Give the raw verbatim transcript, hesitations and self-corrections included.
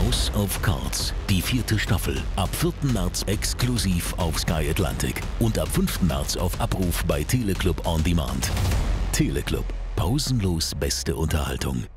House of Cards, die vierte Staffel. Ab vierten März exklusiv auf Sky Atlantic und ab fünften März auf Abruf bei Teleclub On Demand. Teleclub. Pausenlos beste Unterhaltung.